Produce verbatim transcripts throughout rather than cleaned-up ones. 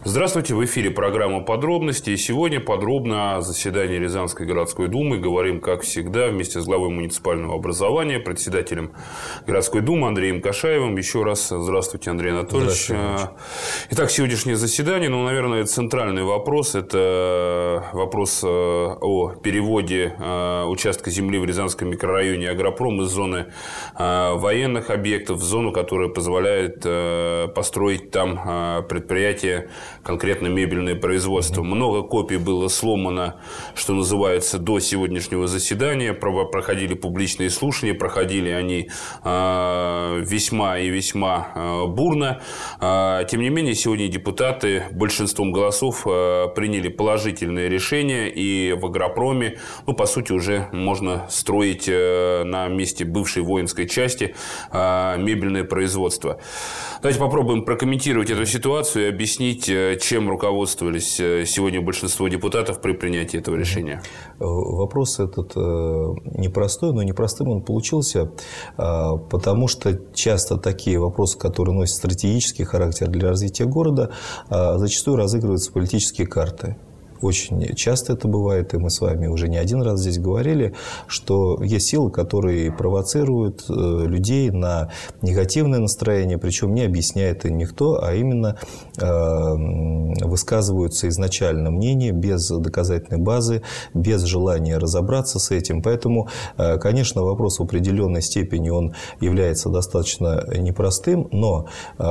Здравствуйте, в эфире программа «Подробности». И сегодня подробно о заседании Рязанской городской думы. Говорим, как всегда, вместе с главой муниципального образования, председателем городской думы Андреем Кашаевым. Еще раз здравствуйте, Андрей Анатольевич. Здравствуйте. Итак, сегодняшнее заседание, ну, наверное, центральный вопрос. Это вопрос о переводе участка земли в Рязанском микрорайоне Агропром из зоны военных объектов в зону, которая позволяет построить там предприятие, конкретно мебельное производство. Много копий было сломано, что называется, до сегодняшнего заседания. Проходили публичные слушания, проходили они э, весьма и весьма э, бурно. Э, тем не менее, сегодня депутаты большинством голосов э, приняли положительное решение, и в Агропроме, ну, по сути, уже можно строить э, на месте бывшей воинской части э, мебельное производство. Давайте попробуем прокомментировать эту ситуацию и объяснить, чем руководствовались сегодня большинство депутатов при принятии этого решения. Вопрос этот непростой, но непростым он получился, потому что часто такие вопросы, которые носят стратегический характер для развития города, зачастую разыгрываются политические карты. Очень часто это бывает, и мы с вами уже не один раз здесь говорили, что есть силы, которые провоцируют людей на негативное настроение, причем не объясняет им никто, а именно высказываются изначально мнения без доказательной базы, без желания разобраться с этим. Поэтому, конечно, вопрос в определенной степени он является достаточно непростым, но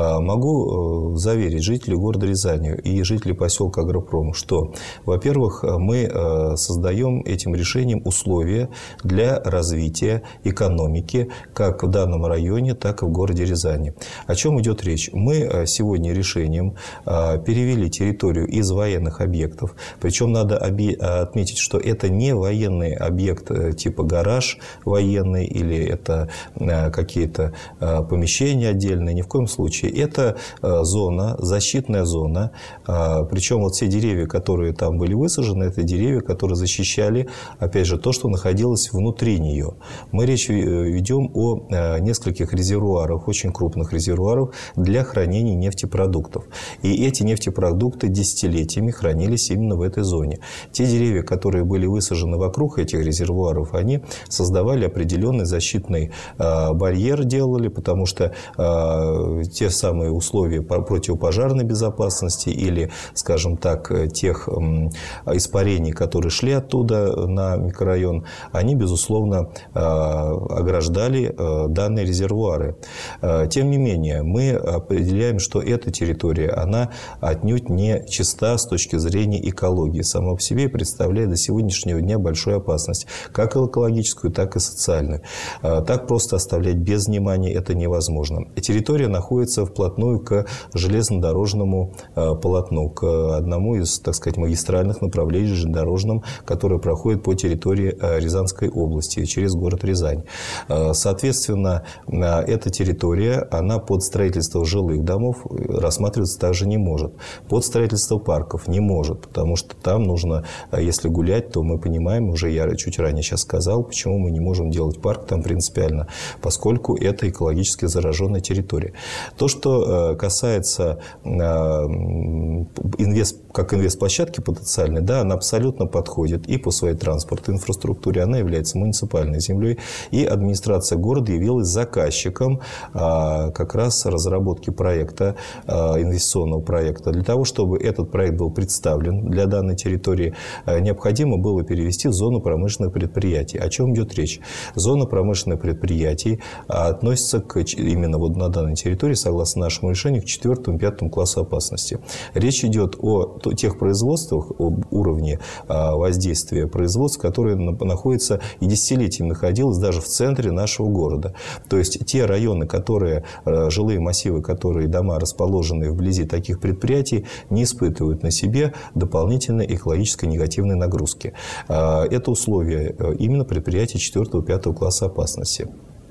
могу заверить жителей города Рязани и жителей поселка Агропром, что, во-первых, мы создаем этим решением условия для развития экономики как в данном районе, так и в городе Рязани. О чем идет речь? Мы сегодня решением перевели территорию из военных объектов. Причем надо отметить, что это не военный объект типа гараж военный или это какие-то помещения отдельные. Ни в коем случае. Это зона, защитная зона. Причем вот все деревья, которые там были высажены, это деревья, которые защищали, опять же, то, что находилось внутри нее. Мы речь ведем о нескольких резервуарах, очень крупных резервуарах для хранения нефтепродуктов. И эти нефтепродукты десятилетиями хранились именно в этой зоне. Те деревья, которые были высажены вокруг этих резервуаров, они создавали определенный защитный барьер, делали, потому что те самые условия противопожарной безопасности или, скажем так, тех испарений, которые шли оттуда на микрорайон, они, безусловно, ограждали данные резервуары. Тем не менее, мы определяем, что эта территория, она отнюдь не чиста с точки зрения экологии. Сама по себе представляет до сегодняшнего дня большую опасность, как экологическую, так и социальную. Так просто оставлять без внимания это невозможно. Территория находится вплотную к железнодорожному полотну, к одному из, так сказать, магистральных направлений железнодорожным, которое проходит по территории Рязанской области через город Рязань. Соответственно, эта территория, она под строительство жилых домов рассматриваться также не может. Под строительство парков не может, потому что там нужно, если гулять, то мы понимаем, уже я чуть ранее сейчас сказал, почему мы не можем делать парк там принципиально, поскольку это экологически зараженная территория. То, что касается инвест, как инвестплощадки потенциальной, да, она абсолютно подходит и по своей транспортной инфраструктуре, она является муниципальной землей, и администрация города явилась заказчиком а, как раз разработки проекта, а, инвестиционного проекта. Для того, чтобы этот проект был представлен для данной территории, а, необходимо было перевести в зону промышленных предприятий. О чем идет речь? Зона промышленных предприятий а, относится к, именно вот на данной территории, согласно нашему решению, к четвёртому-пятому классу опасности. Речь идет о тех производствах, об уровне воздействия производств, которые находятся и десятилетиями находилось даже в центре нашего города. То есть те районы, которые, жилые массивы, которые дома расположены вблизи таких предприятий, не испытывают на себе дополнительной экологической негативной нагрузки. Это условия именно предприятий четвёртого-пятого класса опасности.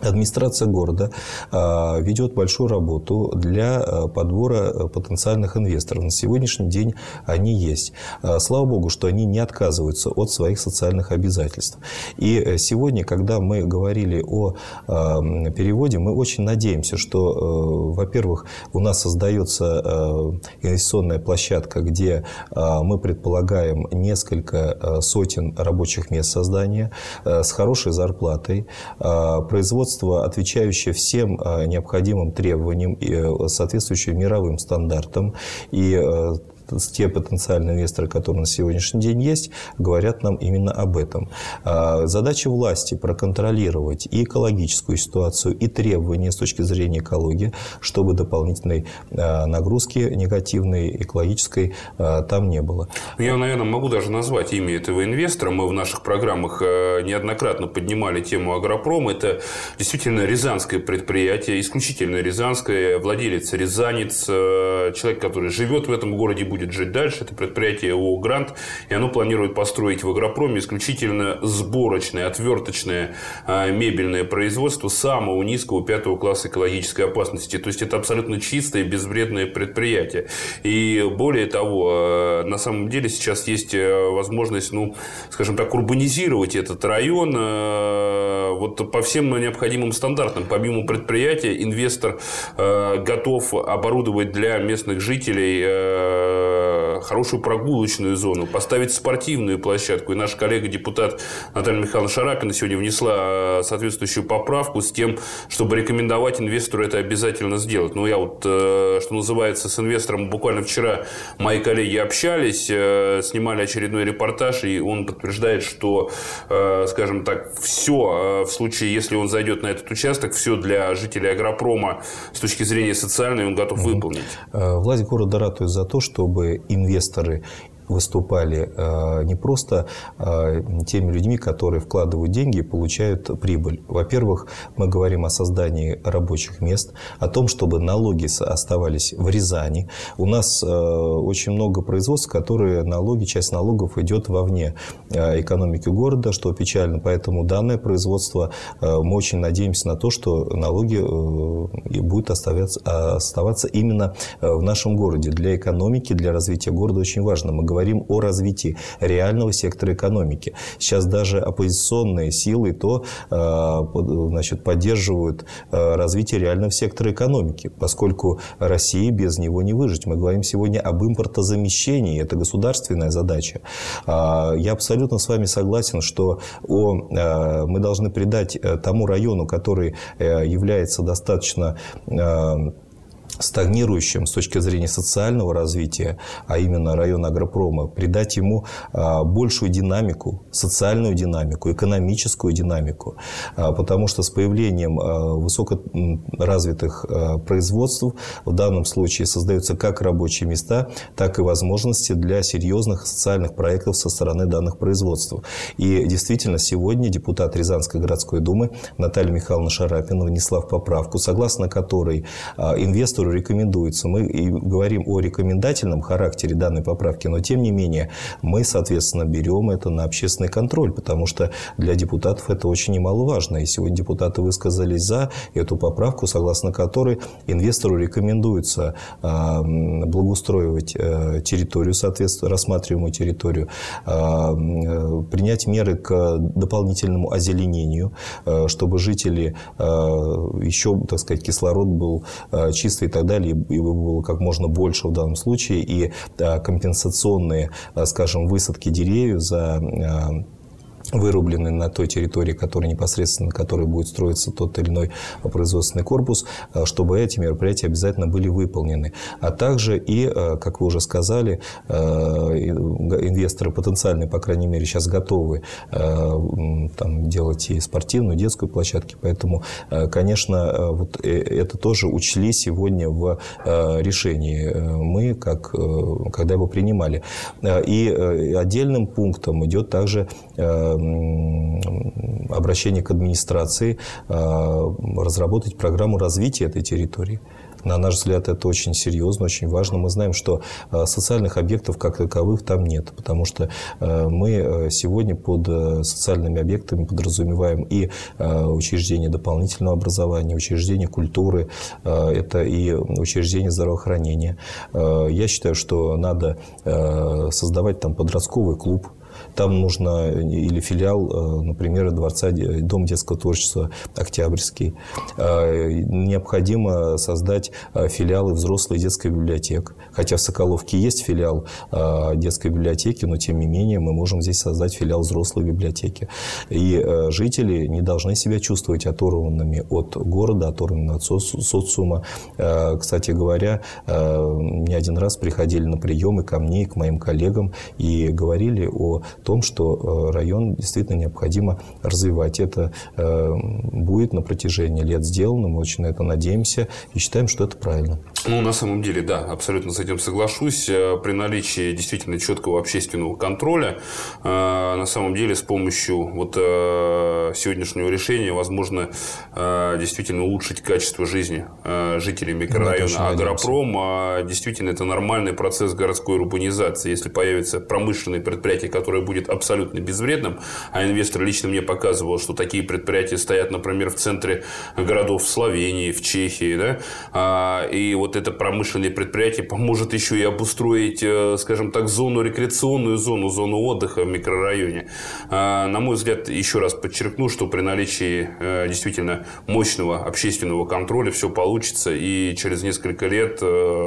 Администрация города а, ведет большую работу для а, подбора потенциальных инвесторов. На сегодняшний день они есть. А, слава богу, что они не отказываются от своих социальных обязательств. И сегодня, когда мы говорили о а, переводе, мы очень надеемся, что, а, во-первых, у нас создается а, инвестиционная площадка, где а, мы предполагаем несколько а, сотен рабочих мест создания а, с хорошей зарплатой, а, производство, отвечающее всем необходимым требованиям и соответствующим мировым стандартам. И те потенциальные инвесторы, которые на сегодняшний день есть, говорят нам именно об этом. Задача власти проконтролировать и экологическую ситуацию, и требования с точки зрения экологии, чтобы дополнительной нагрузки негативной экологической там не было. Я, наверное, могу даже назвать имя этого инвестора. Мы в наших программах неоднократно поднимали тему агропрома. Это действительно рязанское предприятие, исключительно рязанское, владелец рязанец, человек, который живет в этом городе, будет жить дальше. Это предприятие ООО «Грант», и оно планирует построить в агропроме исключительно сборочное, отверточное мебельное производство самого низкого пятого класса экологической опасности. То есть это абсолютно чистое, безвредное предприятие. И более того, на самом деле сейчас есть возможность, ну, скажем так, урбанизировать этот район вот по всем необходимым стандартам. Помимо предприятия, инвестор готов оборудовать для местных жителей хорошую прогулочную зону, поставить спортивную площадку. И наша коллега-депутат Наталья Михайловна Шарапина сегодня внесла соответствующую поправку с тем, чтобы рекомендовать инвестору это обязательно сделать. Ну, я вот, что называется, с инвестором буквально вчера мои коллеги общались, снимали очередной репортаж, и он подтверждает, что, скажем так, все в случае, если он зайдет на этот участок, все для жителей агропрома с точки зрения социальной он готов выполнить. Власть города ратует за то, чтобы инвесторы выступали не просто теми людьми, которые вкладывают деньги и получают прибыль. Во-первых, мы говорим о создании рабочих мест, о том, чтобы налоги оставались в Рязани. У нас очень много производств, которые налоги, часть налогов идет вовне экономики города, что печально. Поэтому данное производство, мы очень надеемся на то, что налоги будут оставаться, оставаться именно в нашем городе. Для экономики, для развития города очень важно. Мы говорим о развитии реального сектора экономики. Сейчас даже оппозиционные силы то, значит, поддерживают развитие реального сектора экономики, поскольку России без него не выжить. Мы говорим сегодня об импортозамещении. Это государственная задача. Я абсолютно с вами согласен, что о, мы должны придать тому району, который является достаточно стагнирующим с точки зрения социального развития, а именно район агропрома, придать ему большую динамику, социальную динамику, экономическую динамику. Потому что с появлением высокоразвитых производств в данном случае создаются как рабочие места, так и возможности для серьезных социальных проектов со стороны данных производств. И действительно, сегодня депутат Рязанской городской думы Наталья Михайловна Шарапина внесла в поправку, согласно которой инвестору рекомендуется. Мы и говорим о рекомендательном характере данной поправки, но тем не менее мы, соответственно, берем это на общественный контроль, потому что для депутатов это очень немаловажно. И сегодня депутаты высказались за эту поправку, согласно которой инвестору рекомендуется благоустроивать территорию, соответственно, рассматриваемую территорию, принять меры к дополнительному озеленению, чтобы жители еще, так сказать, кислород был чистый и так далее, и было как можно больше в данном случае, и компенсационные, скажем, высадки деревьев за вырублены на той территории, которая непосредственно, на которой будет строиться тот или иной производственный корпус, чтобы эти мероприятия обязательно были выполнены. А также и, как вы уже сказали, инвесторы потенциальные, по крайней мере, сейчас готовы там делать и спортивную, и детскую площадки. Поэтому, конечно, вот это тоже учли сегодня в решении мы, как, когда его принимали. И отдельным пунктом идет также обращение к администрации разработать программу развития этой территории. На наш взгляд, это очень серьезно, очень важно. Мы знаем, что социальных объектов как таковых там нет, потому что мы сегодня под социальными объектами подразумеваем и учреждения дополнительного образования, учреждения культуры, это и учреждения здравоохранения. Я считаю, что надо создавать там подростковый клуб. Там нужно или филиал, например, Дворца, Дом детского творчества «Октябрьский». Необходимо создать филиалы взрослой детской библиотеки. Хотя в Соколовке есть филиал детской библиотеки, но тем не менее мы можем здесь создать филиал взрослой библиотеки. И жители не должны себя чувствовать оторванными от города, оторванными от социума. Кстати говоря, не один раз приходили на приемы ко мне и к моим коллегам и говорили о том, что район действительно необходимо развивать. Это будет на протяжении лет сделано, мы очень на это надеемся и считаем, что это правильно. Ну, на самом деле, да, абсолютно с этим соглашусь. При наличии действительно четкого общественного контроля, на самом деле, с помощью вот сегодняшнего решения возможно действительно улучшить качество жизни жителей микрорайона Агропром. Действительно, это нормальный процесс городской урбанизации. Если появится промышленное предприятие, которое будет абсолютно безвредным, а инвестор лично мне показывал, что такие предприятия стоят, например, в центре городов в Словении, в Чехии, да, и вот это промышленное предприятие поможет еще и обустроить, скажем так, зону, рекреационную зону, зону отдыха в микрорайоне. На мой взгляд, еще раз подчеркну, что при наличии действительно мощного общественного контроля все получится, и через несколько лет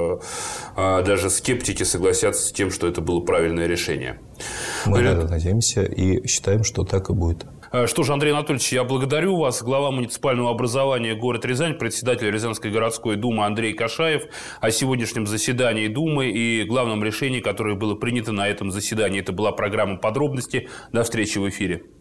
даже скептики согласятся с тем, что это было правильное решение. Мы на это надеемся и считаем, что так и будет. Что ж, Андрей Анатольевич, я благодарю вас. Глава муниципального образования город Рязань, председатель Рязанской городской думы Андрей Кашаев о сегодняшнем заседании Думы и главном решении, которое было принято на этом заседании. Это была программа «Подробности». До встречи в эфире.